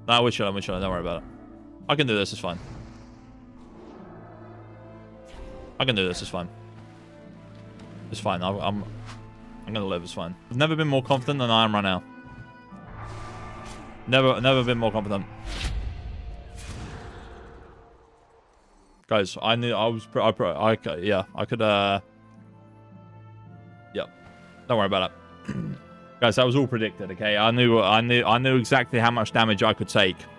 No, we're chilling. We're chilling. Don't worry about it. I can do this. It's fine. I can do this. It's fine. It's fine. I'm gonna live. It's fine. I've never been more confident than I am right now. Never been more confident. Guys, I knew I was. Yeah, I could. Yep. Don't worry about it. Guys, that was all predicted. Okay, I knew exactly how much damage I could take.